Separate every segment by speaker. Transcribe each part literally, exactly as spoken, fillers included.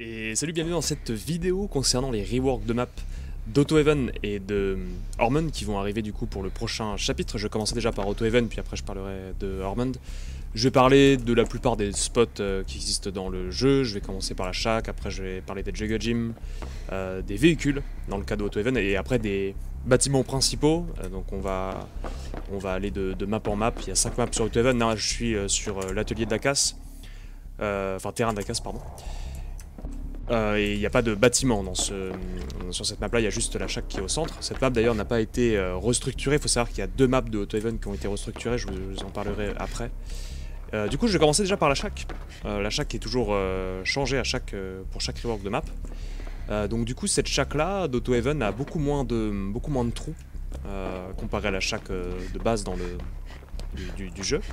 Speaker 1: Et salut, bienvenue dans cette vidéo concernant les reworks de map d'Autohaven et de Ormond qui vont arriver du coup pour le prochain chapitre. Je vais commencer déjà par Autohaven, puis après je parlerai de Ormond. Je vais parler de la plupart des spots euh, qui existent dans le jeu. Je vais commencer par la shack, après je vais parler des Jugger Gym, euh, des véhicules dans le cas d'Autohaven, et après des bâtiments principaux. Euh, donc on va, on va aller de, de map en map. Il y a cinq maps sur Autohaven. Là je suis euh, sur euh, l'atelier d'Akas, euh, enfin terrain d'Akas pardon. Euh, et il n'y a pas de bâtiment dans ce, sur cette map là, il y a juste la shack qui est au centre. Cette map d'ailleurs n'a pas été euh, restructurée, il faut savoir qu'il y a deux maps de Autohaven qui ont été restructurées, je vous, je vous en parlerai après. Euh, du coup je vais commencer déjà par la shack. Euh, la shack est toujours euh, changée à chaque, euh, pour chaque rework de map. Euh, donc du coup cette shack là d'Autohaven a beaucoup moins de, beaucoup moins de trous euh, comparé à la shack euh, de base dans le, du, du, du jeu.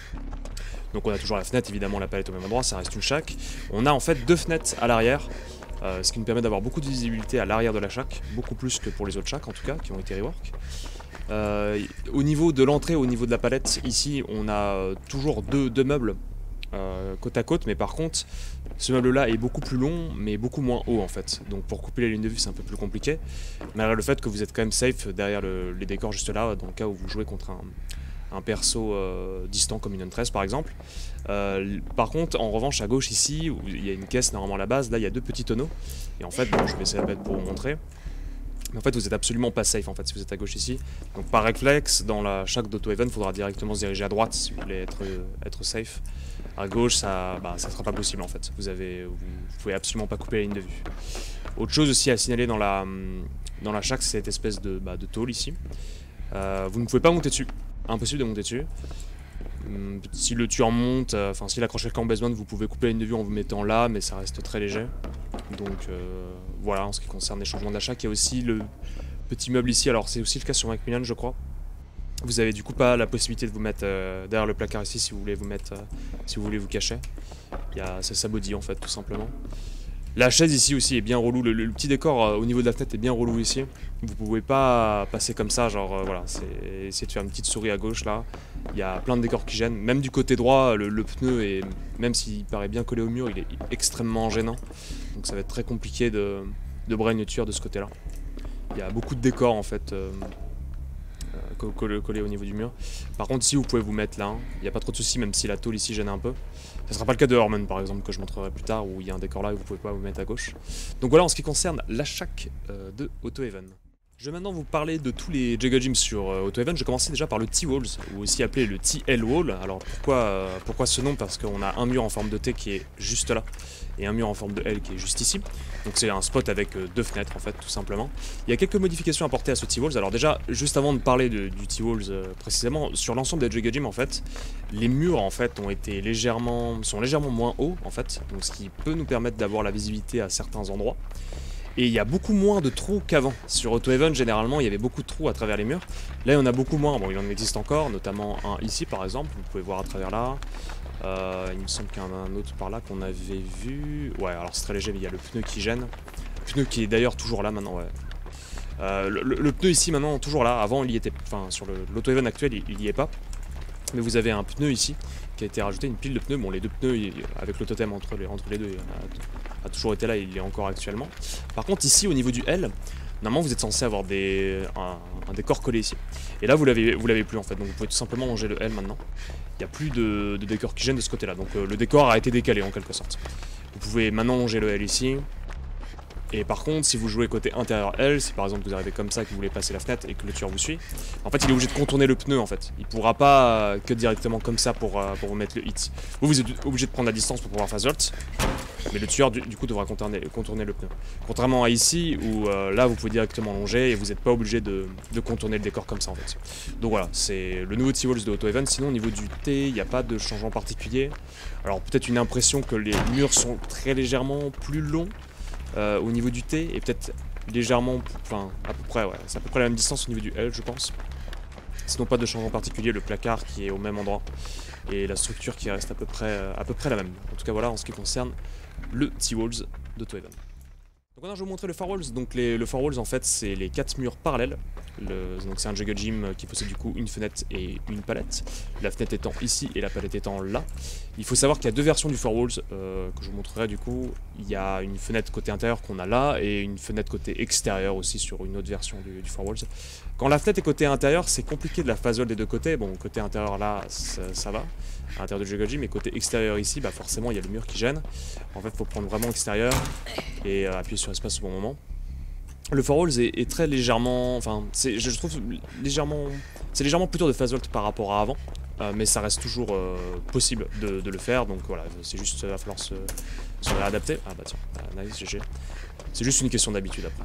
Speaker 1: Donc on a toujours la fenêtre, évidemment la palette au même endroit, ça reste une shack. On a en fait deux fenêtres à l'arrière, euh, ce qui nous permet d'avoir beaucoup de visibilité à l'arrière de la shack, beaucoup plus que pour les autres shacks en tout cas, qui ont été rework. Euh, au niveau de l'entrée, au niveau de la palette, ici on a toujours deux, deux meubles euh, côte à côte, mais par contre ce meuble là est beaucoup plus long, mais beaucoup moins haut en fait. Donc pour couper les lignes de vue c'est un peu plus compliqué, malgré le fait que vous êtes quand même safe derrière le, les décors juste là, dans le cas où vous jouez contre un... un perso euh, distant comme une Huntress par exemple. Euh, par contre, en revanche, à gauche ici, où il y a une caisse normalement à la base, là il y a deux petits tonneaux. Et en fait, bon, je vais essayer de mettre pour vous montrer. Mais en fait, vous êtes absolument pas safe en fait si vous êtes à gauche ici. Donc par réflexe, dans la shack d'Autohaven, il faudra directement se diriger à droite si vous voulez être, être safe. À gauche, ça, bah, ça sera pas possible en fait. Vous avez, vous, vous pouvez absolument pas couper la ligne de vue. Autre chose aussi à signaler dans la, dans la shack, c'est cette espèce de, bah, de tôle ici. Euh, vous ne pouvez pas monter dessus. Impossible de monter dessus. Hum, si le tueur monte, enfin euh, s'il accroche quelqu'un en basement, vous pouvez couper la ligne de vue en vous mettant là, mais ça reste très léger. Donc euh, voilà, en ce qui concerne les changements d'achat, il y a aussi le petit meuble ici, alors c'est aussi le cas sur Macmillan je crois. Vous avez du coup pas la possibilité de vous mettre euh, derrière le placard ici si vous voulez vous mettre, euh, si vous voulez vous cacher. Il y a, ça s'abodit en fait tout simplement. La chaise ici aussi est bien relou, le, le, le petit décor euh, au niveau de la fenêtre est bien relou ici. Vous pouvez pas passer comme ça, genre euh, voilà, c'est essayer de faire une petite souris à gauche là. Il y a plein de décors qui gênent, même du côté droit, le, le pneu est, même s'il paraît bien collé au mur, il est extrêmement gênant. Donc ça va être très compliqué de, de brain le tueur de ce côté là. Il y a beaucoup de décors en fait euh, euh, collés, collés au niveau du mur. Par contre ici vous pouvez vous mettre là, hein. Il n'y a pas trop de soucis même si la tôle ici gêne un peu. Ce sera pas le cas de Ormond par exemple que je montrerai plus tard où il y a un décor là et vous pouvez pas vous mettre à gauche. Donc voilà en ce qui concerne la shack euh, de Autohaven. Je vais maintenant vous parler de tous les Jugger Gyms sur euh, Autohaven. Je vais commencer déjà par le T-Walls, ou aussi appelé le T L Wall. Alors pourquoi, euh, pourquoi ce nom? Parce qu'on a un mur en forme de T qui est juste là, et un mur en forme de L qui est juste ici. Donc c'est un spot avec euh, deux fenêtres en fait, tout simplement. Il y a quelques modifications apportées à ce T-Walls. Alors déjà, juste avant de parler de, du T-Walls euh, précisément, sur l'ensemble des Jugger Gyms en fait, les murs en fait ont été légèrement, sont légèrement moins hauts en fait, donc ce qui peut nous permettre d'avoir la visibilité à certains endroits. Et il y a beaucoup moins de trous qu'avant. Sur Autohaven, généralement, il y avait beaucoup de trous à travers les murs. Là, il y en a beaucoup moins. Bon, il en existe encore, notamment un ici, par exemple. Vous pouvez voir à travers là. Euh, il me semble qu'il y en a un autre par là qu'on avait vu. Ouais, alors c'est très léger, mais il y a le pneu qui gêne. Le pneu qui est d'ailleurs toujours là maintenant, ouais. Euh, le, le, le pneu ici, maintenant, toujours là. Avant, il y était... Enfin, sur l'Autohaven actuel, il, il y est pas. Mais vous avez un pneu ici qui a été rajouté, une pile de pneus. Bon, les deux pneus, avec le totem entre les, entre les deux, a, a toujours été là, il est encore actuellement. Par contre, ici, au niveau du L, normalement, vous êtes censé avoir des, un, un décor collé ici. Et là, vous l'avez vous l'avez plus en fait, donc vous pouvez tout simplement longer le L maintenant. Il n'y a plus de, de décor qui gêne de ce côté-là, donc euh, le décor a été décalé en quelque sorte. Vous pouvez maintenant longer le L ici. Et par contre, si vous jouez côté intérieur L, si par exemple vous arrivez comme ça et que vous voulez passer la fenêtre et que le tueur vous suit, en fait il est obligé de contourner le pneu en fait. Il pourra pas euh, que directement comme ça pour, euh, pour vous mettre le hit. Vous, vous êtes obligé de prendre la distance pour pouvoir faire jolt, mais le tueur du, du coup devra contourner, contourner le pneu. Contrairement à ici où euh, là vous pouvez directement longer et vous n'êtes pas obligé de, de contourner le décor comme ça en fait. Donc voilà, c'est le nouveau T-Walls de Autohaven. Sinon au niveau du T, il n'y a pas de changement particulier. Alors peut-être une impression que les murs sont très légèrement plus longs. Euh, au niveau du T et peut-être légèrement, enfin à peu près, ouais, c'est à peu près la même distance au niveau du L je pense. Sinon pas de changement particulier, le placard qui est au même endroit et la structure qui reste à peu près, à peu près la même. En tout cas voilà en ce qui concerne le T-Walls d'Autohaven. Donc maintenant je vais vous montrer le Four Walls. Donc les, le Four Walls en fait c'est les quatre murs parallèles Le, donc c'est un Juggle Gym qui possède du coup une fenêtre et une palette. La fenêtre étant ici et la palette étant là. Il faut savoir qu'il y a deux versions du Four Walls euh, que je vous montrerai du coup. Il y a une fenêtre côté intérieur qu'on a là et une fenêtre côté extérieur aussi sur une autre version du, du Four Walls. Quand la fenêtre est côté intérieur, c'est compliqué de la phase des deux côtés. Bon, côté intérieur là, ça, ça va, à l'intérieur du Juggle Gym, mais côté extérieur ici, bah forcément il y a le mur qui gêne. En fait, il faut prendre vraiment extérieur et euh, appuyer sur espace au bon moment. Le Four Walls est, est très légèrement, enfin, je, je trouve légèrement, c'est légèrement plus dur de phase vault par rapport à avant, euh, mais ça reste toujours euh, possible de, de le faire, donc voilà, c'est juste, il va falloir se, se réadapter. Ah bah tiens, ah, nice, G G. C'est juste une question d'habitude après.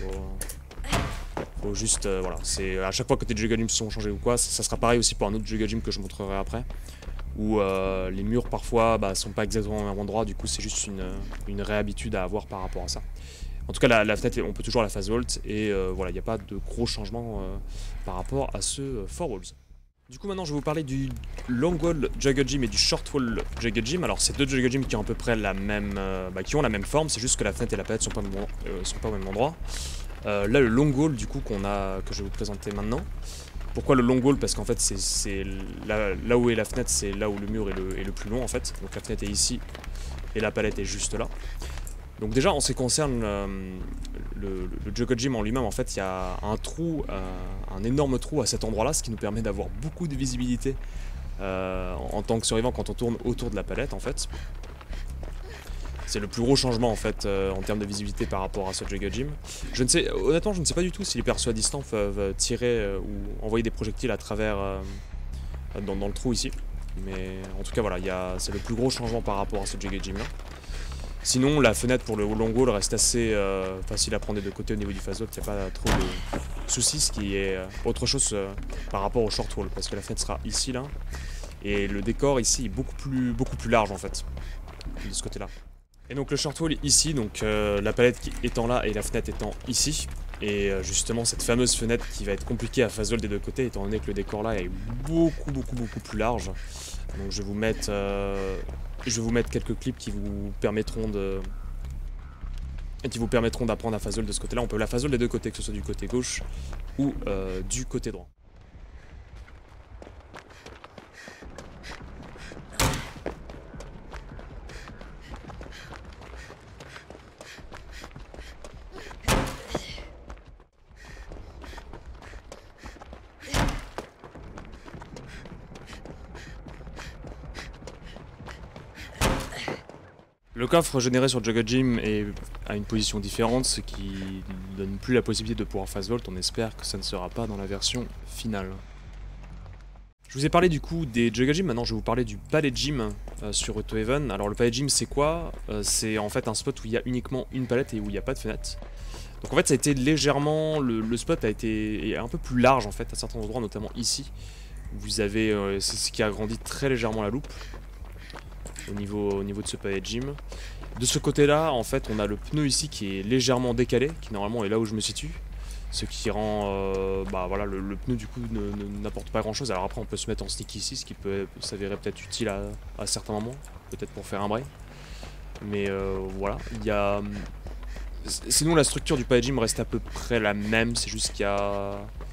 Speaker 1: Faut, faut juste, euh, voilà, c'est à chaque fois que tes Juggle Gyms sont changés ou quoi, ça, ça sera pareil aussi pour un autre Juggle Gym que je montrerai après, où euh, les murs parfois bah, sont pas exactement au même endroit, du coup c'est juste une, une réhabitude à avoir par rapport à ça. En tout cas, la, la fenêtre, on peut toujours la phase vault et euh, voilà, il n'y a pas de gros changements euh, par rapport à ce euh, Four Walls. Du coup, maintenant, je vais vous parler du Long Wall Juggle Gym et du Short Wall Juggle Gym. Alors, c'est deux Juggle Gyms qui ont à peu près la même, euh, bah, qui ont la même forme, c'est juste que la fenêtre et la palette sont pas, euh, sont pas au même endroit. Euh, là, le Long Wall, du coup, qu'on a, que je vais vous présenter maintenant. Pourquoi le Long Wall? Parce qu'en fait, c'est là, là où est la fenêtre, c'est là où le mur est le, est le plus long en fait. Donc la fenêtre est ici et la palette est juste là. Donc déjà en ce qui concerne euh, le, le Juggle Gym en lui-même, en fait il y a un trou, euh, un énorme trou à cet endroit là, ce qui nous permet d'avoir beaucoup de visibilité euh, en tant que survivant quand on tourne autour de la palette en fait. C'est le plus gros changement en fait euh, en termes de visibilité par rapport à ce Juggle Gym. Je ne sais, honnêtement je ne sais pas du tout si les persos à distance peuvent tirer euh, ou envoyer des projectiles à travers euh, dans, dans le trou ici. Mais en tout cas voilà, c'est le plus gros changement par rapport à ce Juggle Gym là. Sinon, la fenêtre pour le long wall reste assez euh, facile à prendre des deux côtés au niveau du phase vault, il n'y a pas trop de soucis, ce qui est euh, autre chose euh, par rapport au short wall, parce que la fenêtre sera ici, là, et le décor ici est beaucoup plus, beaucoup plus large en fait, de ce côté-là. Et donc le short wall ici, donc euh, la palette qui étant là et la fenêtre étant ici, et euh, justement cette fameuse fenêtre qui va être compliquée à phase vault des deux côtés, étant donné que le décor là est beaucoup, beaucoup, beaucoup plus large. Donc je vais vous mettre... Euh, Je vais vous mettre quelques clips qui vous permettront de qui vous permettront d'apprendre à phase vault de ce côté-là. On peut la phase vault des deux côtés, que ce soit du côté gauche ou euh, du côté droit. Le coffre généré sur Juggle Gym est à une position différente, ce qui ne donne plus la possibilité de pouvoir phase vault. On espère que ça ne sera pas dans la version finale. Je vous ai parlé du coup des Juggle Gym, maintenant je vais vous parler du Pallet Gym euh, sur Autohaven. Alors le Pallet Gym c'est quoi? euh, C'est en fait un spot où il y a uniquement une palette et où il n'y a pas de fenêtre. Donc en fait ça a été légèrement, le, le spot a été un peu plus large en fait à certains endroits, notamment ici. Vous avez, euh, c'est ce qui a agrandi très légèrement la loupe. Au niveau, au niveau de ce Pallet Gym. De ce côté là en fait on a le pneu ici qui est légèrement décalé, qui normalement est là où je me situe, ce qui rend euh, bah voilà le, le pneu du coup n'apporte pas grand chose. Alors après on peut se mettre en stick ici, ce qui peut s'avérer peut-être utile à, à certains moments, peut-être pour faire un break, mais euh, voilà il y a sinon la structure du Pallet Gym reste à peu près la même, c'est juste qu'il y a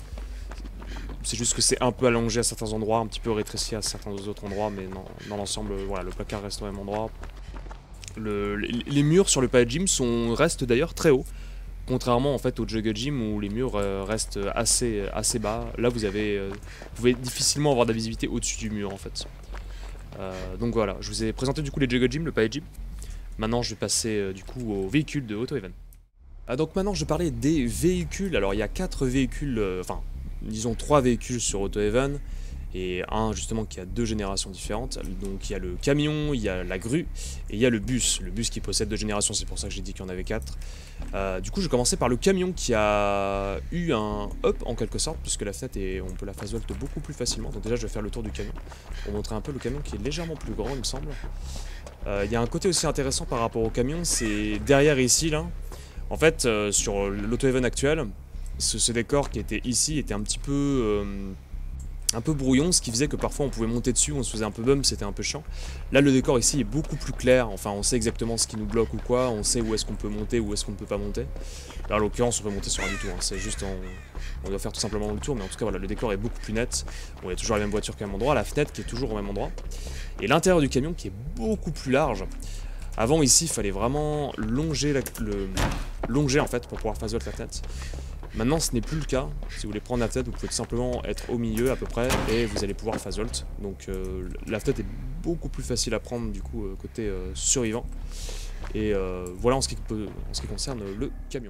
Speaker 1: C'est juste que c'est un peu allongé à certains endroits, un petit peu rétréci à certains autres endroits, mais non, dans l'ensemble, voilà, le placard reste au même endroit. Le, les, les murs sur le Pallet Gym sont, restent d'ailleurs très hauts, contrairement en fait au Juggle Gym où les murs euh, restent assez, assez bas. Là, vous avez, euh, vous pouvez difficilement avoir de la visibilité au-dessus du mur en fait. Euh, donc voilà, je vous ai présenté du coup les Juggle Gym, le Pallet Gym. Maintenant, je vais passer euh, du coup aux véhicules de Autohaven. Ah, donc maintenant, je vais parler des véhicules. Alors, il y a quatre véhicules, euh, enfin. disons trois véhicules sur Autohaven et un justement qui a deux générations différentes. Donc il y a le camion, il y a la grue et il y a le bus. Le bus qui possède deux générations, c'est pour ça que j'ai dit qu'il y en avait quatre. Euh, du coup je vais commencer par le camion qui a eu un up en quelque sorte, puisque la fenêtre est, on peut la phase vault beaucoup plus facilement. Donc déjà je vais faire le tour du camion pour montrer un peu le camion qui est légèrement plus grand il me semble. Euh, il y a un côté aussi intéressant par rapport au camion, c'est derrière ici là. En fait euh, sur l'Autohaven actuel, Ce, ce décor qui était ici était un petit peu euh, un peu brouillon, ce qui faisait que parfois on pouvait monter dessus, on se faisait un peu bum, c'était un peu chiant. Là le décor ici est beaucoup plus clair, enfin on sait exactement ce qui nous bloque ou quoi, on sait où est-ce qu'on peut monter, où est-ce qu'on ne peut pas monter. Là en l'occurrence on peut monter sur rien du tout, hein. C'est juste en... on doit faire tout simplement le tour, mais en tout cas voilà, le décor est beaucoup plus net. Bon, il y a toujours la même voiture qu'au même endroit, la fenêtre qui est toujours au même endroit, et l'intérieur du camion qui est beaucoup plus large. Avant ici il fallait vraiment longer, la... le... longer en fait pour pouvoir faire la fenêtre. Maintenant ce n'est plus le cas, si vous voulez prendre la fenêtre vous pouvez tout simplement être au milieu à peu près et vous allez pouvoir fazolt. Donc euh, la fenêtre est beaucoup plus facile à prendre du coup euh, côté euh, survivant. Et euh, voilà en ce, qui peut, en ce qui concerne le camion.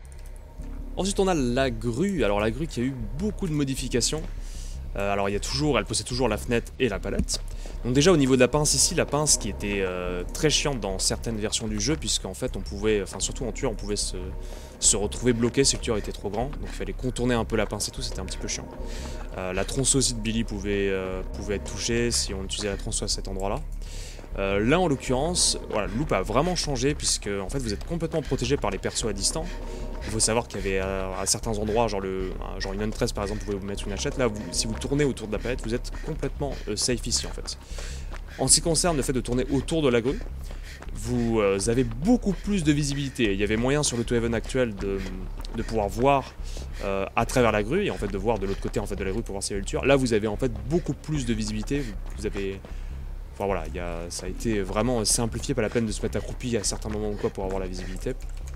Speaker 1: Ensuite on a la grue, alors la grue qui a eu beaucoup de modifications. Euh, alors il y a toujours, elle possède toujours la fenêtre et la palette. Donc déjà au niveau de la pince ici, la pince qui était euh, très chiante dans certaines versions du jeu, puisqu'en fait on pouvait, enfin surtout en tueur on pouvait se, se retrouver bloqué si le tueur était trop grand, donc il fallait contourner un peu la pince et tout, c'était un petit peu chiant. Euh, la tronçon aussi de Billy pouvait, euh, pouvait être touchée si on utilisait la tronçon à cet endroit là. Euh, là en l'occurrence, voilà, le loop a vraiment changé puisque en fait vous êtes complètement protégé par les persos à distance. Il faut savoir qu'il y avait à, à certains endroits, genre, le, genre une N treize par exemple, vous pouvez vous mettre une hachette. Là, vous, si vous tournez autour de la palette, vous êtes complètement euh, safe ici en fait. En ce qui concerne le fait de tourner autour de la grue, vous euh, avez beaucoup plus de visibilité. Il y avait moyen sur le To Heaven actuel de, de pouvoir voir euh, à travers la grue et en fait de voir de l'autre côté en fait, de la grue pour voir s'il y avait le tueur. Là, vous avez en fait beaucoup plus de visibilité. Vous, vous avez... Enfin voilà, il y a, ça a été vraiment simplifié, pas la peine de se mettre accroupi à certains moments ou quoi pour avoir la visibilité.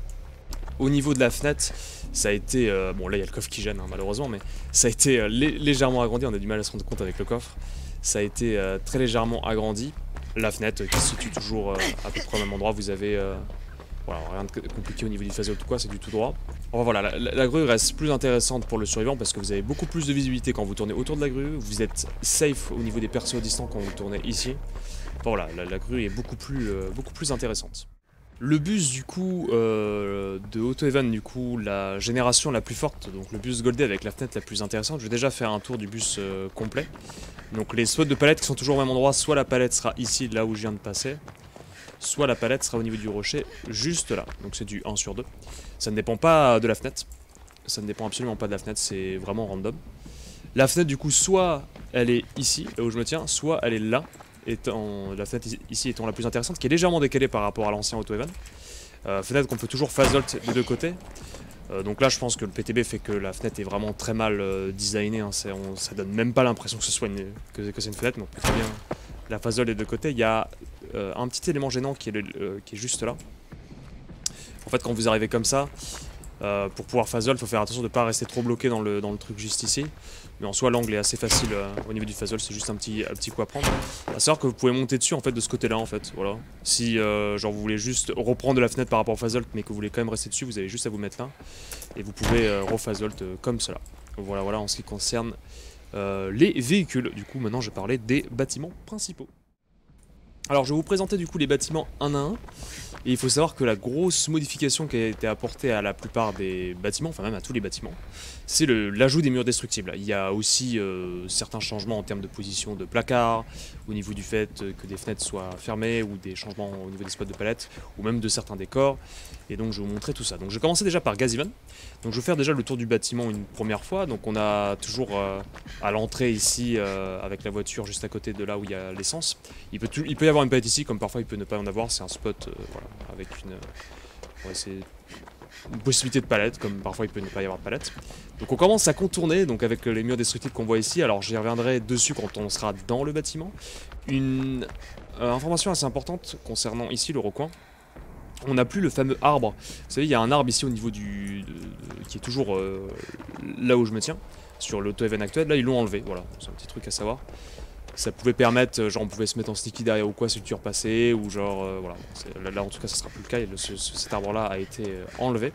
Speaker 1: Au niveau de la fenêtre, ça a été... Euh, bon là il y a le coffre qui gêne hein, malheureusement, mais ça a été euh, lé légèrement agrandi, on a du mal à se rendre compte avec le coffre. Ça a été euh, très légèrement agrandi. La fenêtre euh, qui se situe toujours euh, à peu près au même endroit, vous avez... Euh, voilà, rien de compliqué au niveau du phasol ou quoi, c'est du tout droit. Enfin voilà, la, la, la grue reste plus intéressante pour le survivant parce que vous avez beaucoup plus de visibilité quand vous tournez autour de la grue, vous êtes safe au niveau des persos distants quand vous tournez ici. Enfin voilà, la, la grue est beaucoup plus, euh, beaucoup plus intéressante. Le bus du coup euh, de Auto Heaven, du coup la génération la plus forte, donc le bus Goldé avec la fenêtre la plus intéressante, je vais déjà faire un tour du bus euh, complet. Donc les spots de palette qui sont toujours au même endroit, soit la palette sera ici là où je viens de passer, soit la palette sera au niveau du rocher juste là, donc c'est du un sur deux. Ça ne dépend pas de la fenêtre, ça ne dépend absolument pas de la fenêtre, c'est vraiment random. La fenêtre du coup soit elle est ici, là où je me tiens, soit elle est là. Étant, la fenêtre ici étant la plus intéressante, qui est légèrement décalée par rapport à l'ancien Auto Heaven. Euh, fenêtre qu'on peut toujours fazolt des deux côtés. Euh, donc là je pense que le P T B fait que la fenêtre est vraiment très mal euh, designée, hein. On, ça donne même pas l'impression que ce soit une, que, que c'est une fenêtre, donc on peut très bien la fasole des deux côtés. Il y a euh, un petit élément gênant qui est, le, euh, qui est juste là. En fait quand vous arrivez comme ça, euh, pour pouvoir fasol, il faut faire attention de ne pas rester trop bloqué dans le, dans le truc juste ici. Mais en soi l'angle est assez facile euh, au niveau du fasol, c'est juste un petit, un petit coup à prendre. À savoir que vous pouvez monter dessus en fait de ce côté là en fait, voilà. Si euh, genre vous voulez juste reprendre de la fenêtre par rapport au fasol mais que vous voulez quand même rester dessus, vous avez juste à vous mettre là. Et vous pouvez euh, refasolt euh, comme cela. Voilà voilà en ce qui concerne euh, les véhicules. Du coup maintenant je vais parler des bâtiments principaux. Alors je vais vous présenter du coup les bâtiments un à un. Et il faut savoir que la grosse modification qui a été apportée à la plupart des bâtiments, enfin même à tous les bâtiments, c'est l'ajout des murs destructibles. Il y a aussi euh, certains changements en termes de position de placard, au niveau du fait que des fenêtres soient fermées, ou des changements au niveau des spots de palette, ou même de certains décors. Et donc je vais vous montrer tout ça. Donc je vais commencer déjà par Gazivan. Donc je vais faire déjà le tour du bâtiment une première fois. Donc on a toujours euh, à l'entrée ici, euh, avec la voiture juste à côté de là où il y a l'essence. Il peut, il peut y avoir une palette ici, comme parfois il peut ne pas en avoir, c'est un spot, euh, voilà. Avec une, ouais, c'est une possibilité de palette, comme parfois il peut ne pas y avoir de palette. Donc on commence à contourner, donc avec les murs destructifs qu'on voit ici. Alors j'y reviendrai dessus quand on sera dans le bâtiment. Une euh, information assez importante concernant ici le recoin. On n'a plus le fameux arbre. Vous savez, il y a un arbre ici au niveau du... De, de, qui est toujours euh, là où je me tiens, sur l'Auto Heaven actuel. Là ils l'ont enlevé, voilà, c'est un petit truc à savoir. Ça pouvait permettre, genre on pouvait se mettre en sticky derrière ou quoi si le tueur passait, ou genre, euh, voilà. Là, là en tout cas ça sera plus le cas, et le, ce, cet arbre là a été euh, enlevé.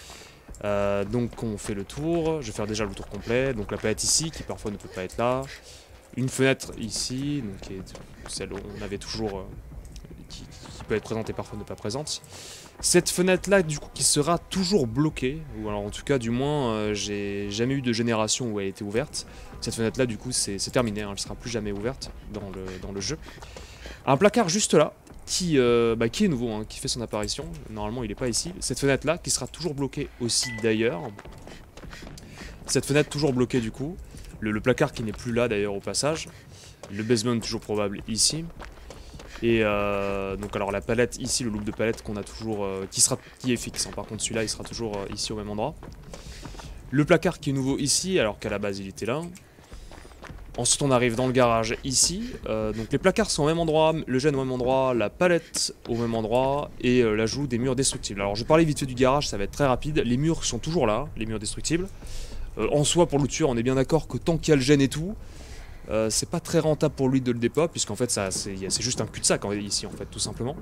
Speaker 1: Euh, donc on fait le tour, je vais faire déjà le tour complet, donc la palette ici qui parfois ne peut pas être là. Une fenêtre ici, donc qui est celle où on avait toujours, euh, qui, qui peut être présente et parfois ne pas présente. Cette fenêtre là du coup qui sera toujours bloquée, ou alors en tout cas du moins euh, j'ai jamais eu de génération où elle était ouverte. Cette fenêtre là du coup c'est terminé, hein, elle ne sera plus jamais ouverte dans le, dans le jeu. Un placard juste là, qui, euh, bah, qui est nouveau, hein, qui fait son apparition, normalement il n'est pas ici. Cette fenêtre là qui sera toujours bloquée aussi d'ailleurs. Cette fenêtre toujours bloquée du coup. Le, le placard qui n'est plus là d'ailleurs au passage. Le basement toujours probable ici. Et euh, donc alors la palette ici, le loop de palette qu'on a toujours, euh, qui, sera, qui est fixe. Hein. Par contre celui-là il sera toujours euh, ici au même endroit. Le placard qui est nouveau ici alors qu'à la base il était là. Ensuite on arrive dans le garage ici, euh, donc les placards sont au même endroit, le gène au même endroit, la palette au même endroit et euh, l'ajout des murs destructibles. Alors je vais parler vite fait du garage, ça va être très rapide, les murs sont toujours là, les murs destructibles. Euh, en soi pour le tueur on est bien d'accord que tant qu'il y a le gène et tout, euh, c'est pas très rentable pour lui de le dépop puisqu'en fait c'est juste un cul-de-sac ici en fait tout simplement.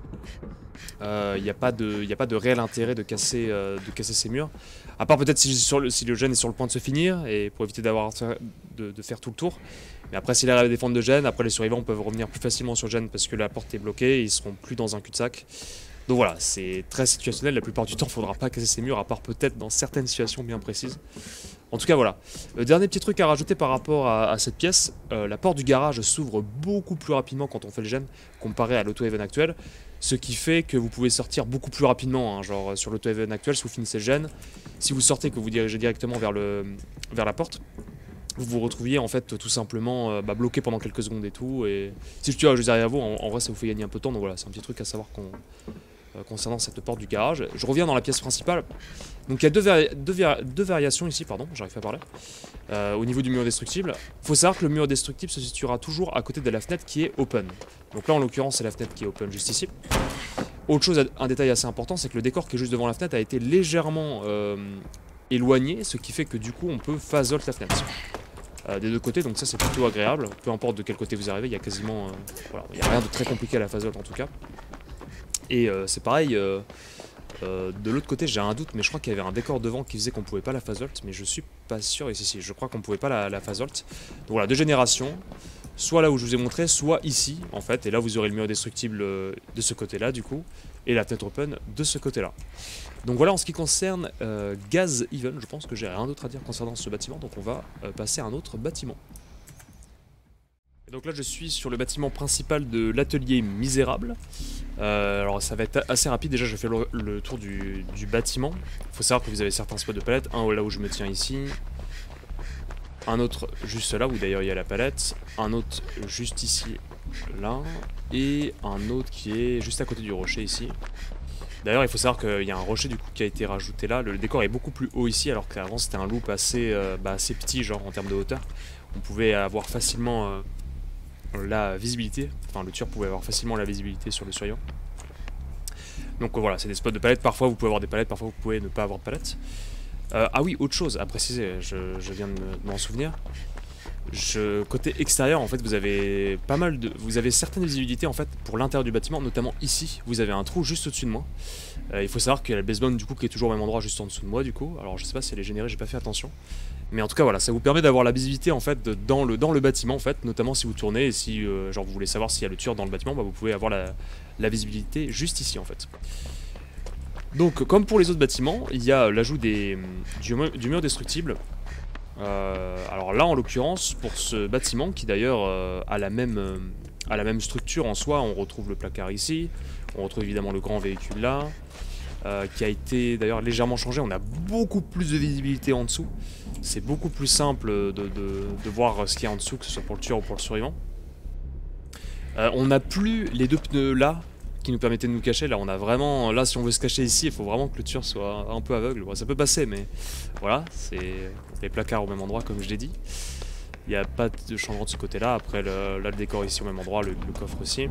Speaker 1: Il euh, n'y a, a pas de réel intérêt de casser, euh, de casser ces murs. À part peut-être si, si le gène est sur le point de se finir, et pour éviter d'avoir de, de faire tout le tour. Mais après s'il arrive à défendre de gène, après les survivants peuvent revenir plus facilement sur le gène parce que la porte est bloquée, et ils seront plus dans un cul-de-sac. Donc voilà, c'est très situationnel, la plupart du temps il ne faudra pas casser ces murs, à part peut-être dans certaines situations bien précises. En tout cas voilà. Le dernier petit truc à rajouter par rapport à, à cette pièce, euh, la porte du garage s'ouvre beaucoup plus rapidement quand on fait le gène, comparé à l'auto-even actuel. Ce qui fait que vous pouvez sortir beaucoup plus rapidement, hein, genre sur l'auto-even actuel, si vous finissez le gène, si vous sortez que vous dirigez directement vers, le, vers la porte, vous vous retrouviez en fait tout simplement euh, bah, bloqué pendant quelques secondes et tout, et si je tue juste derrière vous, en, en vrai ça vous fait gagner un peu de temps, donc voilà, c'est un petit truc à savoir qu'on... concernant cette porte du garage. Je reviens dans la pièce principale. Donc il y a deux, vari deux, vari deux variations ici, pardon, j'arrive pas à parler. Euh, au niveau du mur destructible, il faut savoir que le mur destructible se situera toujours à côté de la fenêtre qui est open. Donc là en l'occurrence c'est la fenêtre qui est open juste ici. Autre chose, un détail assez important, c'est que le décor qui est juste devant la fenêtre a été légèrement euh, éloigné, ce qui fait que du coup on peut phase-out la fenêtre. Euh, des deux côtés, donc ça c'est plutôt agréable, peu importe de quel côté vous arrivez, il y a quasiment, euh, voilà, il n'y a rien de très compliqué à la phase-out en tout cas. Et euh, c'est pareil, euh, euh, de l'autre côté j'ai un doute, mais je crois qu'il y avait un décor devant qui faisait qu'on pouvait pas la phase alt, mais je suis pas sûr, et si si, je crois qu'on pouvait pas la, la phase alt. Donc voilà, deux générations, soit là où je vous ai montré, soit ici en fait, et là vous aurez le mur destructible euh, de ce côté là du coup, et la fenêtre open de ce côté là. Donc voilà en ce qui concerne euh, Gaz Even, je pense que j'ai rien d'autre à dire concernant ce bâtiment, donc on va euh, passer à un autre bâtiment. Et donc là je suis sur le bâtiment principal de l'atelier Misérable. Euh, alors ça va être assez rapide, déjà je fais le, le tour du, du bâtiment. Il faut savoir que vous avez certains spots de palette, un là où je me tiens ici, un autre juste là où d'ailleurs il y a la palette, un autre juste ici, là, et un autre qui est juste à côté du rocher ici. D'ailleurs il faut savoir qu'il y a un rocher du coup qui a été rajouté là, le décor est beaucoup plus haut ici alors qu'avant c'était un loop assez, euh, bah, assez petit genre en termes de hauteur. On pouvait avoir facilement... Euh, la visibilité, enfin le tueur pouvait avoir facilement la visibilité sur le survivant. Donc voilà, c'est des spots de palette, parfois vous pouvez avoir des palettes, parfois vous pouvez ne pas avoir de palettes. Euh, ah oui, autre chose à préciser, je, je viens de m'en souvenir. Je, côté extérieur, en fait, vous avez pas mal de, vous avez certaines visibilités en fait pour l'intérieur du bâtiment, notamment ici. Vous avez un trou juste au-dessus de moi. Euh, il faut savoir qu'il y a le baseball du coup qui est toujours au même endroit, juste en dessous de moi du coup. Alors je sais pas si elle est générée, j'ai pas fait attention. Mais en tout cas voilà, ça vous permet d'avoir la visibilité en fait de, dans, le, dans le bâtiment en fait, notamment si vous tournez et si euh, genre vous voulez savoir s'il y a le tueur dans le bâtiment, bah, vous pouvez avoir la, la visibilité juste ici en fait. Donc comme pour les autres bâtiments, il y a l'ajout du, du mur destructible. Euh, alors là en l'occurrence pour ce bâtiment qui d'ailleurs euh, a, la même, euh, a la même structure en soi, on retrouve le placard ici, on retrouve évidemment le grand véhicule là, euh, qui a été d'ailleurs légèrement changé, on a beaucoup plus de visibilité en dessous, c'est beaucoup plus simple de, de, de voir ce qu'il y a en dessous, que ce soit pour le tueur ou pour le survivant. Euh, on n'a plus les deux pneus là qui nous permettaient de nous cacher, là on a vraiment, là si on veut se cacher ici il faut vraiment que le tueur soit un peu aveugle, bon, ça peut passer mais voilà, c'est les placards au même endroit comme je l'ai dit, il n'y a pas de changement de ce côté là, après le, là le décor ici au même endroit, le, le coffre aussi,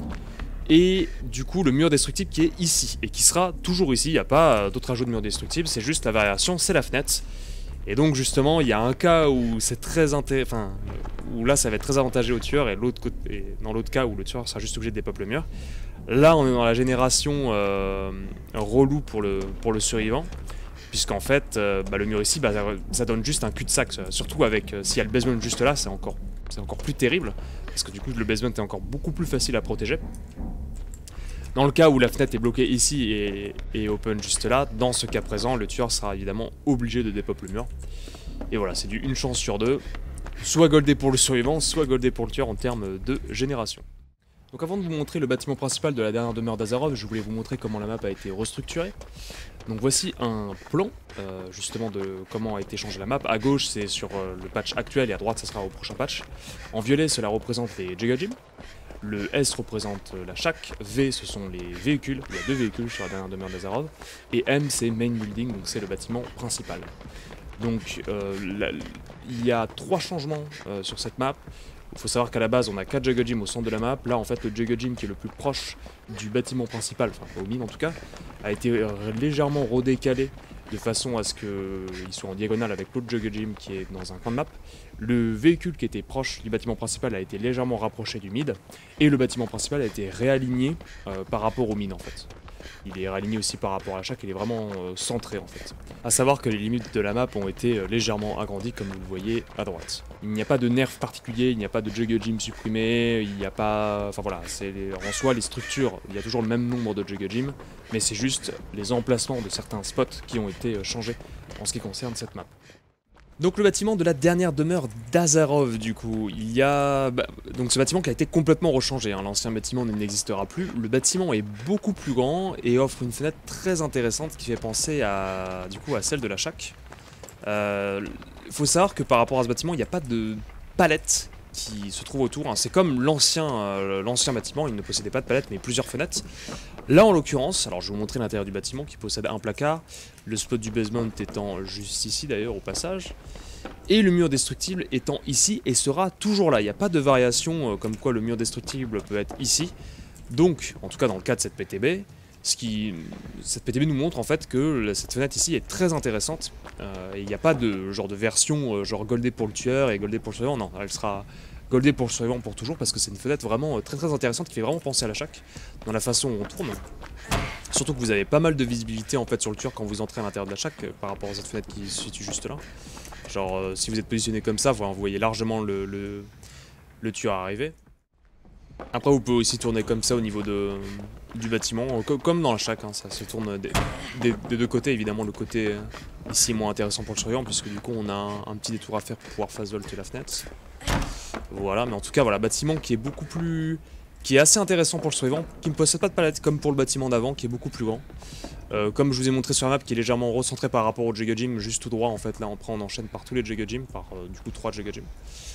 Speaker 1: et du coup le mur destructible qui est ici, et qui sera toujours ici, il n'y a pas d'autre ajout de mur destructible, c'est juste la variation, c'est la fenêtre. Et donc justement, il y a un cas où c'est très inté... enfin, où là ça va être très avantageux au tueur, et l'autre côté, dans l'autre cas où le tueur sera juste obligé de dépop le mur. Là, on est dans la génération euh, relou pour le pour le survivant, puisqu'en fait, euh, bah, le mur ici, bah, ça donne juste un cul-de-sac. Surtout avec euh, s'il y a le basement juste là, c'est encore c'est encore plus terrible, parce que du coup le basement est encore beaucoup plus facile à protéger. Dans le cas où la fenêtre est bloquée ici et, et open juste là, dans ce cas présent, le tueur sera évidemment obligé de dépop le mur. Et voilà, c'est du une chance sur deux. Soit goldé pour le survivant, soit goldé pour le tueur en termes de génération. Donc avant de vous montrer le bâtiment principal de la dernière demeure d'Azarov, je voulais vous montrer comment la map a été restructurée. Donc voici un plan euh, justement de comment a été changée la map. À gauche c'est sur euh, le patch actuel et à droite ça sera au prochain patch. En violet cela représente les Giga Gym. Le S représente la shack, V ce sont les véhicules, il y a deux véhicules sur la dernière demeure d'Azarov. Et M c'est main building, donc c'est le bâtiment principal. Donc euh, la, il y a trois changements euh, sur cette map. Il faut savoir qu'à la base on a quatre Giga Gym au centre de la map. Là en fait le Giga Gym qui est le plus proche du bâtiment principal, enfin pas aux mines en tout cas, a été légèrement redécalé de façon à ce qu'il soit en diagonale avec l'autre Giga Gym qui est dans un coin de map. Le véhicule qui était proche du bâtiment principal a été légèrement rapproché du mid. Et le bâtiment principal a été réaligné euh, par rapport aux mines en fait. Il est réaligné aussi par rapport à chaque, il est vraiment euh, centré en fait. A savoir que les limites de la map ont été euh, légèrement agrandies comme vous le voyez à droite. Il n'y a pas de nerf particulier, il n'y a pas de Giga Gym supprimé, il n'y a pas... Enfin voilà, c'est en soi les structures, il y a toujours le même nombre de Giga Gym, mais c'est juste les emplacements de certains spots qui ont été euh, changés en ce qui concerne cette map. Donc le bâtiment de la dernière demeure d'Azarov du coup, il y a... Bah, donc ce bâtiment qui a été complètement rechangé, hein. L'ancien bâtiment n'existera plus. Le bâtiment est beaucoup plus grand et offre une fenêtre très intéressante qui fait penser à, du coup, à celle de la shack. Il euh, faut savoir que par rapport à ce bâtiment, il n'y a pas de palette qui se trouve autour, hein. C'est comme l'ancien euh, l'ancien bâtiment, il ne possédait pas de palette mais plusieurs fenêtres. Là en l'occurrence, alors je vais vous montrer l'intérieur du bâtiment qui possède un placard, le spot du basement étant juste ici d'ailleurs au passage, et le mur destructible étant ici et sera toujours là. Il n'y a pas de variation euh, comme quoi le mur destructible peut être ici. Donc, en tout cas dans le cas de cette P T B, ce qui, cette P T B nous montre en fait que cette fenêtre ici est très intéressante. Euh, il n'y a pas de genre de version euh, genre goldé pour le tueur et goldé pour le survivant, non, elle sera goldé pour le survivant pour toujours parce que c'est une fenêtre vraiment très très intéressante qui fait vraiment penser à la shack dans la façon où on tourne. Surtout que vous avez pas mal de visibilité en fait sur le tueur quand vous entrez à l'intérieur de la shack euh, par rapport à cette fenêtre qui se situe juste là. Genre euh, si vous êtes positionné comme ça, vous voyez largement le, le, le tueur arriver. Après vous pouvez aussi tourner comme ça au niveau de, du bâtiment, euh, comme dans la shack, hein, ça se tourne des, des, des deux côtés. Évidemment le côté euh, ici est moins intéressant pour le survivant puisque du coup on a un, un petit détour à faire pour pouvoir face vault la fenêtre. Voilà, mais en tout cas voilà, bâtiment qui est beaucoup plus... qui est assez intéressant pour le survivant, qui ne possède pas de palette comme pour le bâtiment d'avant, qui est beaucoup plus grand. Euh, comme je vous ai montré sur la map, qui est légèrement recentré par rapport au Giga Gym, juste tout droit en fait, là après on enchaîne par tous les Giga Gym, par euh, du coup trois Giga Gym.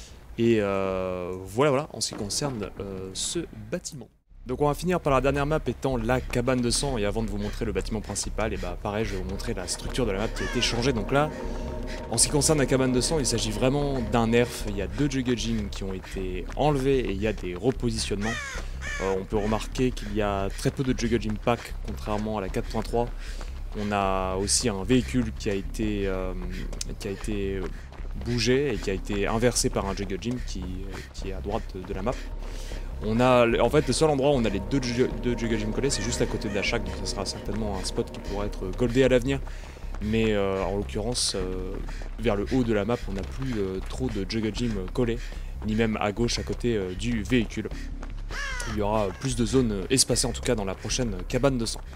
Speaker 1: Et euh, voilà voilà, en ce qui concerne euh, ce bâtiment. Donc on va finir par la dernière map étant la cabane de sang, et avant de vous montrer le bâtiment principal, et bah pareil je vais vous montrer la structure de la map qui a été changée. Donc là, en ce qui concerne la cabane de sang, il s'agit vraiment d'un nerf, il y a deux Giga Gym qui ont été enlevés et il y a des repositionnements. Euh, on peut remarquer qu'il y a très peu de Giga Gym pack, contrairement à la quatre point trois. On a aussi un véhicule qui a été, euh, qui a été bougé et qui a été inversé par un Giga Gym qui, qui est à droite de, de la map. On a, en fait, le seul endroit où on a les deux, deux Giga Gym collés, c'est juste à côté de la shack, donc ça sera certainement un spot qui pourrait être goldé à l'avenir. Mais euh, en l'occurrence, euh, vers le haut de la map, on n'a plus euh, trop de Giga Gym collés, ni même à gauche à côté euh, du véhicule. Il y aura plus de zones espacées en tout cas dans la prochaine cabane de sang.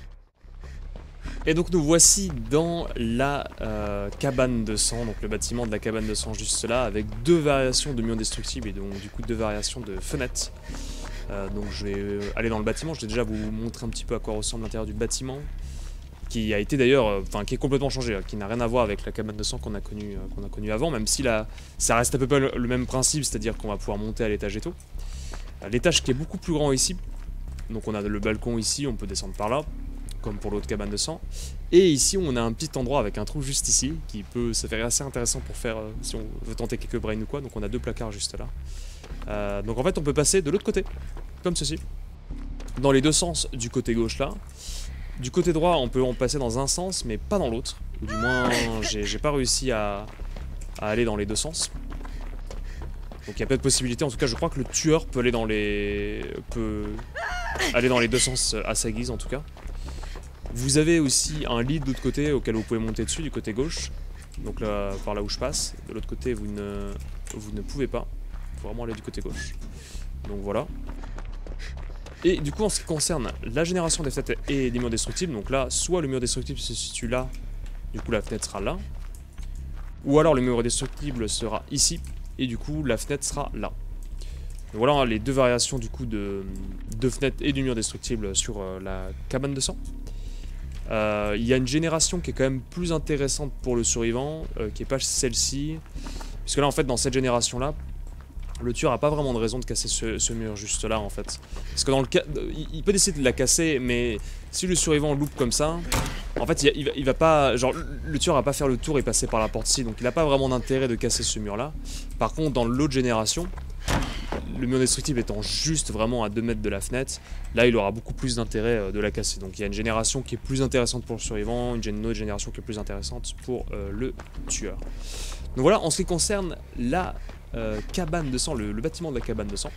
Speaker 1: Et donc nous voici dans la euh, cabane de sang, donc le bâtiment de la cabane de sang juste là, avec deux variations de murs destructibles et donc du coup deux variations de fenêtres. Euh, donc je vais aller dans le bâtiment, je vais déjà vous montrer un petit peu à quoi ressemble l'intérieur du bâtiment, qui a été d'ailleurs, enfin euh, qui est complètement changé, qui n'a rien à voir avec la cabane de sang qu'on a connue euh, qu'on a connu avant, même si là ça reste à peu près le, le même principe, c'est-à-dire qu'on va pouvoir monter à l'étage et tout. L'étage qui est beaucoup plus grand ici, donc on a le balcon ici, on peut descendre par là, comme pour l'autre cabane de sang. Et ici on a un petit endroit avec un trou juste ici, qui peut s'avérer assez intéressant pour faire, euh, si on veut tenter quelques brains ou quoi, donc on a deux placards juste là. Euh, donc en fait on peut passer de l'autre côté, comme ceci, dans les deux sens du côté gauche là. Du côté droit on peut en passer dans un sens, mais pas dans l'autre, ou du moins j'ai pas réussi à, à aller dans les deux sens. Donc il y a pas de possibilité, en tout cas je crois que le tueur peut aller dans les peut aller dans les deux sens à sa guise en tout cas. Vous avez aussi un lit de l'autre côté auquel vous pouvez monter dessus du côté gauche. Donc là par là où je passe, de l'autre côté vous ne vous ne pouvez pas. Il faut vraiment aller du côté gauche. Donc voilà. Et du coup en ce qui concerne la génération des fenêtres et des murs destructibles, donc là soit le mur destructible se situe là, du coup la fenêtre sera là. Ou alors le mur destructible sera ici. Et du coup la fenêtre sera là. voilà les deux variations du coup de, de fenêtres et du mur destructible sur euh, la cabane de sang. Euh, il y a une génération qui est quand même plus intéressante pour le survivant, euh, qui est pas celle-ci. Puisque là en fait dans cette génération là, le tueur a pas vraiment de raison de casser ce, ce mur juste là en fait. Parce que dans le cas, il, il peut décider de la casser, mais si le survivant loupe comme ça, en fait il, il, va, il va pas, genre le tueur va pas faire le tour et passer par la porte-ci, donc il a pas vraiment d'intérêt de casser ce mur là. Par contre dans l'autre génération, le mur destructible étant juste vraiment à deux mètres de la fenêtre, là il aura beaucoup plus d'intérêt de la casser. Donc il y a une génération qui est plus intéressante pour le survivant, une autre génération qui est plus intéressante pour euh, le tueur. Donc voilà en ce qui concerne la Euh, cabane de sang, le, le bâtiment de la cabane de sang.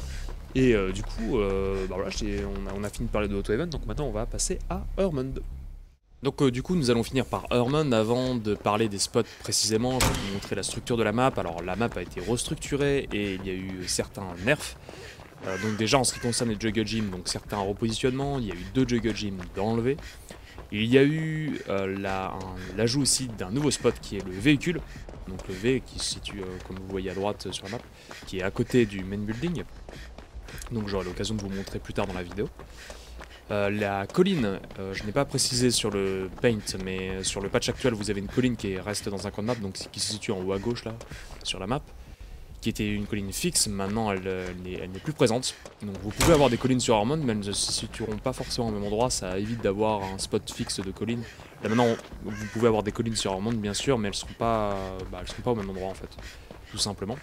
Speaker 1: Et euh, du coup, euh, bah voilà, on, a, on a fini de parler de Autohaven, donc maintenant on va passer à Ormond. Donc euh, du coup nous allons finir par Ormond. Avant de parler des spots précisément, je vais vous montrer la structure de la map. Alors la map a été restructurée et il y a eu certains nerfs. Euh, donc déjà en ce qui concerne les Juggle Gym, donc certains repositionnements, il y a eu deux Juggle Gym d'enlever. Il y a eu euh, l'ajout aussi d'un nouveau spot qui est le véhicule. Donc le V qui se situe, euh, comme vous voyez à droite sur la map, qui est à côté du main building. Donc j'aurai l'occasion de vous montrer plus tard dans la vidéo. Euh, la colline, euh, je n'ai pas précisé sur le paint, mais sur le patch actuel vous avez une colline qui reste dans un coin de map, donc qui se situe en haut à gauche là, sur la map, qui était une colline fixe. Maintenant elle, elle n'est plus présente. Donc vous pouvez avoir des collines sur Ormond, mais elles ne se situeront pas forcément au même endroit, ça évite d'avoir un spot fixe de colline. Là maintenant vous pouvez avoir des collines sur Ormond bien sûr, mais elles ne seront, bah, elles seront pas au même endroit en fait, tout simplement.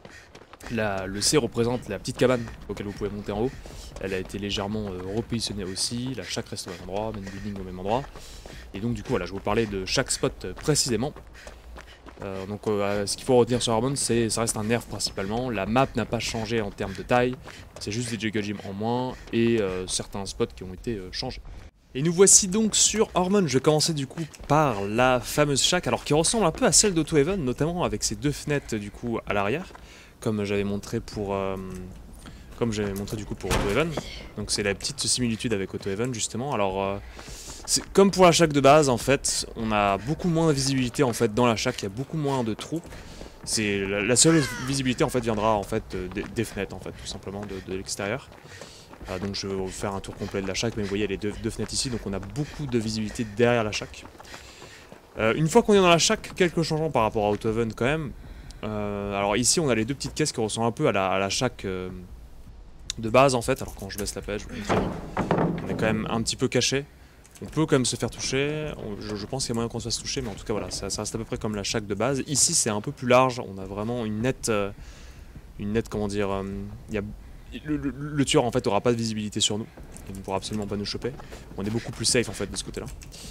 Speaker 1: La, le C représente la petite cabane auquel vous pouvez monter en haut. Elle a été légèrement euh, repositionnée aussi, la chaque reste au même endroit, même building au même endroit. Et donc du coup voilà, je vais vous parler de chaque spot euh, précisément. Euh, donc euh, ce qu'il faut retenir sur Ormond, c'est ça reste un nerf principalement. La map n'a pas changé en termes de taille, c'est juste des Juggle Gym en moins et euh, certains spots qui ont été euh, changés. Et nous voici donc sur Ormond. Je vais commencer du coup par la fameuse shack, alors qui ressemble un peu à celle d'Autohaven, notamment avec ses deux fenêtres du coup à l'arrière, comme j'avais montré pour euh, comme j'avais montré du coup pour Autohaven. Donc c'est la petite similitude avec Autohaven justement. Alors euh, c'est comme pour la shack de base en fait, on a beaucoup moins de visibilité en fait dans la shack, il y a beaucoup moins de trous. C'est la, la seule visibilité en fait viendra en fait des, des fenêtres en fait tout simplement de, de l'extérieur. Euh, donc je vais vous faire un tour complet de la shack, mais vous voyez les deux, deux fenêtres ici, donc on a beaucoup de visibilité derrière la shack. Euh, une fois qu'on est dans la shack, quelques changements par rapport à Autohaven quand même. Euh, alors ici on a les deux petites caisses qui ressemblent un peu à la, à la shack euh, de base en fait. Alors quand je baisse la page, on est quand même un petit peu caché. On peut quand même se faire toucher, on, je, je pense qu'il y a moyen qu'on se fasse toucher, mais en tout cas voilà, ça, ça reste à peu près comme la shack de base. Ici c'est un peu plus large, on a vraiment une nette, euh, une nette comment dire, euh, y a, le, le, le tueur en fait aura pas de visibilité sur nous, il ne pourra absolument pas nous choper. On est beaucoup plus safe en fait de ce côté là.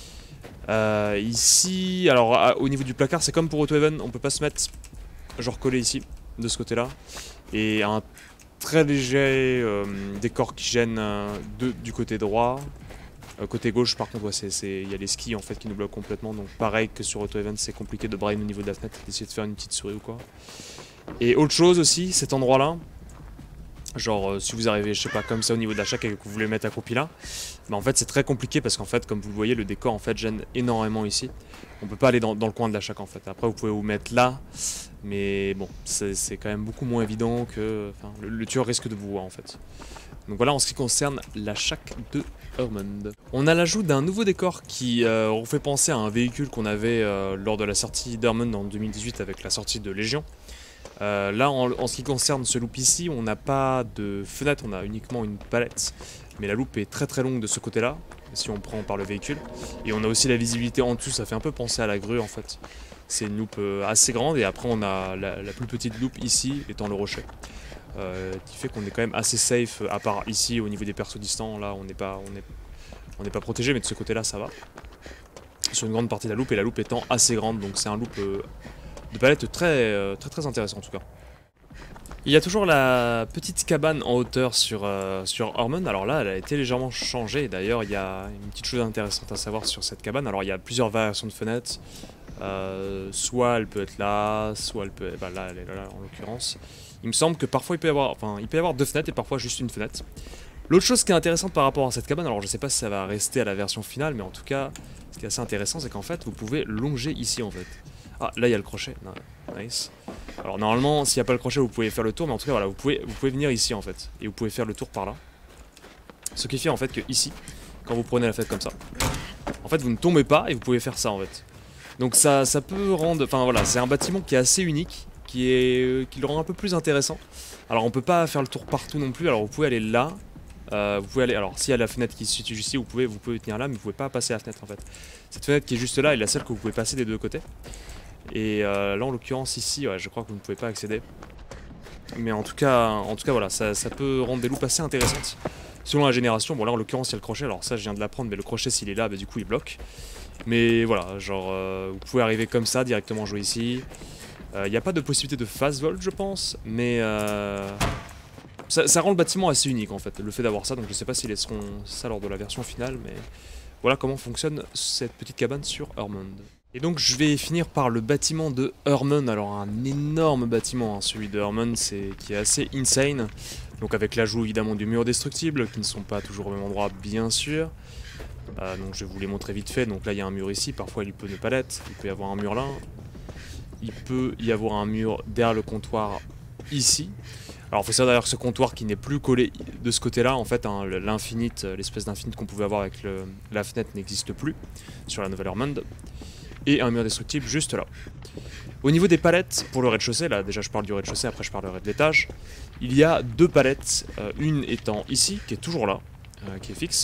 Speaker 1: Euh, ici, alors à, au niveau du placard c'est comme pour Autohaven, on peut pas se mettre genre collé ici, de ce côté là, et un très léger euh, décor qui gêne euh, de, du côté droit. Euh, côté gauche par contre, il ouais, y a les skis en fait qui nous bloquent complètement, donc pareil que sur Autohaven c'est compliqué de brain au niveau de la fenêtre, d'essayer de faire une petite souris ou quoi. Et autre chose aussi, cet endroit là, genre euh, si vous arrivez je sais pas comme ça au niveau de la shack et que vous voulez mettre accroupi là, bah en fait c'est très compliqué parce qu'en fait comme vous le voyez le décor en fait gêne énormément ici. On peut pas aller dans, dans le coin de la shack en fait, après vous pouvez vous mettre là, mais bon c'est quand même beaucoup moins évident que, enfin le, le tueur risque de vous voir en fait. Donc voilà en ce qui concerne la shack de Ormond. On a l'ajout d'un nouveau décor qui euh, refait penser à un véhicule qu'on avait euh, lors de la sortie d'Ormond en deux mille dix-huit avec la sortie de Légion. Euh, là en, en ce qui concerne ce loop ici, on n'a pas de fenêtre, on a uniquement une palette. Mais la loupe est très très longue de ce côté là, si on prend par le véhicule. Et on a aussi la visibilité en dessous, ça fait un peu penser à la grue en fait. C'est une loupe euh, assez grande et après on a la, la plus petite loupe ici étant le rocher. Euh, qui fait qu'on est quand même assez safe, à part ici au niveau des persos distants, là on n'est pas, on est, on n'est pas protégé, mais de ce côté là ça va. Sur une grande partie de la loupe, et la loupe étant assez grande, donc c'est un loop euh, de palette très, euh, très très intéressant en tout cas. Il y a toujours la petite cabane en hauteur sur, euh, sur Ormond. Alors là elle a été légèrement changée, d'ailleurs il y a une petite chose intéressante à savoir sur cette cabane. Alors il y a plusieurs variations de fenêtres, euh, soit elle peut être là, soit elle peut, bah là elle est là en l'occurrence. Il me semble que parfois il peut y avoir, enfin, il peut y avoir deux fenêtres et parfois juste une fenêtre. L'autre chose qui est intéressante par rapport à cette cabane, alors je sais pas si ça va rester à la version finale, mais en tout cas, ce qui est assez intéressant, c'est qu'en fait, vous pouvez longer ici en fait. Ah, là il y a le crochet, nice. Alors normalement, s'il n'y a pas le crochet, vous pouvez faire le tour, mais en tout cas, voilà, vous pouvez, vous pouvez venir ici en fait, et vous pouvez faire le tour par là. Ce qui fait en fait que ici, quand vous prenez la fenêtre comme ça, en fait, vous ne tombez pas et vous pouvez faire ça en fait. Donc ça, ça peut rendre, enfin voilà, c'est un bâtiment qui est assez unique, qui est, qui le rend un peu plus intéressant. Alors on peut pas faire le tour partout non plus. Alors vous pouvez aller là, euh, vous pouvez aller, alors s'il y a la fenêtre qui se situe ici, vous pouvez, vous pouvez tenir là, mais vous pouvez pas passer la fenêtre en fait. Cette fenêtre qui est juste là est la seule que vous pouvez passer des deux côtés. Et euh, là en l'occurrence ici, ouais, je crois que vous ne pouvez pas accéder. Mais en tout cas, en tout cas voilà, ça, ça peut rendre des loupes assez intéressantes. Selon la génération, bon là en l'occurrence il y a le crochet, alors ça je viens de l'apprendre, mais le crochet s'il est là, bah, du coup il bloque. Mais voilà, genre euh, vous pouvez arriver comme ça, directement jouer ici. Il euh, n'y a pas de possibilité de fast vault je pense, mais euh, ça, ça rend le bâtiment assez unique en fait, le fait d'avoir ça, donc je sais pas s'ils laisseront ça lors de la version finale, mais voilà comment fonctionne cette petite cabane sur Earthmond. Et donc je vais finir par le bâtiment de Earthmond, alors un énorme bâtiment, hein, celui de Earthmond, c'est qui est assez insane. Donc avec l'ajout évidemment du mur destructible, qui ne sont pas toujours au même endroit bien sûr. Euh, donc je vais vous les montrer vite fait, donc là il y a un mur ici, parfois il peut ne pas l'être, il peut y avoir un mur là. Il peut y avoir un mur derrière le comptoir ici. Alors il faut savoir d'ailleurs que ce comptoir qui n'est plus collé de ce côté là, en fait hein, l'infinite, l'espèce d'infinite qu'on pouvait avoir avec le, la fenêtre n'existe plus sur la nouvelle Earthmond. Et un mur destructible juste là. Au niveau des palettes, pour le rez-de-chaussée, là déjà je parle du rez-de-chaussée, après je parlerai de l'étage, il y a deux palettes, euh, une étant ici, qui est toujours là, euh, qui est fixe.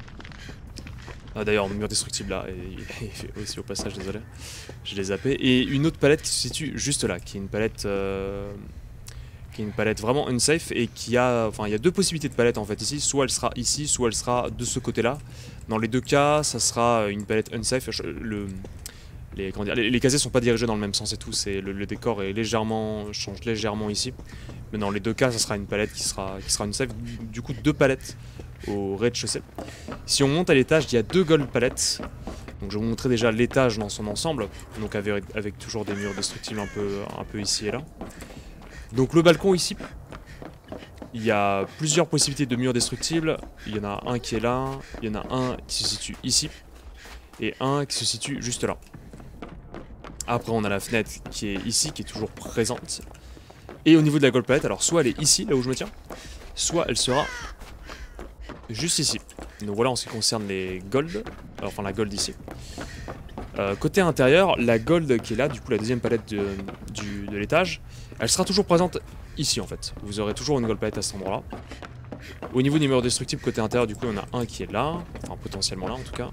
Speaker 1: Ah, d'ailleurs, le mur destructible là, et, et aussi au passage, désolé, je l'ai zappé. Et une autre palette qui se situe juste là, qui est une palette, euh, qui est une palette vraiment unsafe et qui a, enfin, il y a deux possibilités de palette en fait ici. Soit elle sera ici, soit elle sera de ce côté-là. Dans les deux cas, ça sera une palette unsafe. Le, les, comment dire, les, les casiers sont pas dirigés dans le même sens et tout. C'est le, le décor est légèrement change légèrement ici. Mais dans les deux cas, ça sera une palette qui sera, qui sera unsafe. Du coup, deux palettes au rez-de-chaussée. Si on monte à l'étage, il y a deux gold palettes. Donc je vais vous montrer déjà l'étage dans son ensemble. Donc avec, avec toujours des murs destructibles un peu, un peu ici et là. Donc le balcon ici, il y a plusieurs possibilités de murs destructibles. Il y en a un qui est là, il y en a un qui se situe ici, et un qui se situe juste là. Après on a la fenêtre qui est ici, qui est toujours présente. Et au niveau de la gold palette, alors soit elle est ici, là où je me tiens, soit elle sera juste ici. Donc voilà en ce qui concerne les gold, enfin la gold ici. Euh, côté intérieur, la gold qui est là, du coup la deuxième palette de, du, de l'étage, elle sera toujours présente ici en fait. Vous aurez toujours une gold palette à cet endroit là. Au niveau des murs destructibles côté intérieur, du coup on a un qui est là, enfin potentiellement là en tout cas.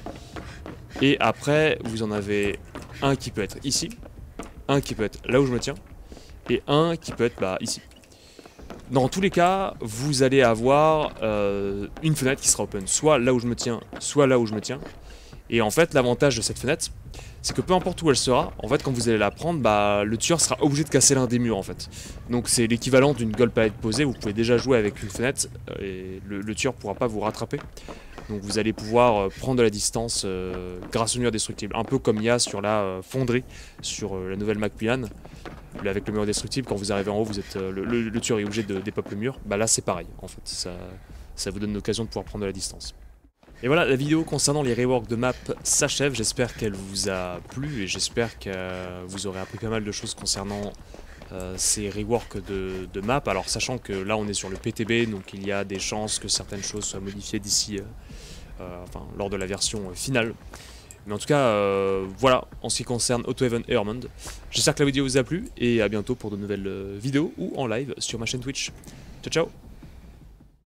Speaker 1: Et après vous en avez un qui peut être ici, un qui peut être là où je me tiens, et un qui peut être bah, ici. Dans tous les cas, vous allez avoir euh, une fenêtre qui sera open, soit là où je me tiens, soit là où je me tiens. Et en fait, l'avantage de cette fenêtre, c'est que peu importe où elle sera, en fait, quand vous allez la prendre, bah, le tueur sera obligé de casser l'un des murs, en fait. Donc c'est l'équivalent d'une gold palette posée, vous pouvez déjà jouer avec une fenêtre, et le, le tueur ne pourra pas vous rattraper. Donc vous allez pouvoir prendre de la distance euh, grâce au mur destructible. Un peu comme il y a sur la euh, fonderie, sur euh, la nouvelle Macmillan. Avec le mur destructible, quand vous arrivez en haut, vous êtes, euh, le, le, le tueur est obligé de dépop le mur. Bah là c'est pareil, en fait. Ça, ça vous donne l'occasion de pouvoir prendre de la distance. Et voilà, la vidéo concernant les reworks de map s'achève. J'espère qu'elle vous a plu et j'espère que vous aurez appris pas mal de choses concernant euh, ces reworks de, de map. Alors sachant que là on est sur le P T B, donc il y a des chances que certaines choses soient modifiées d'ici, euh, euh, enfin lors de la version euh, finale. Mais en tout cas, euh, voilà en ce qui concerne Autohaven et Earthmond. J'espère que la vidéo vous a plu et à bientôt pour de nouvelles euh, vidéos ou en live sur ma chaîne Twitch. Ciao ciao.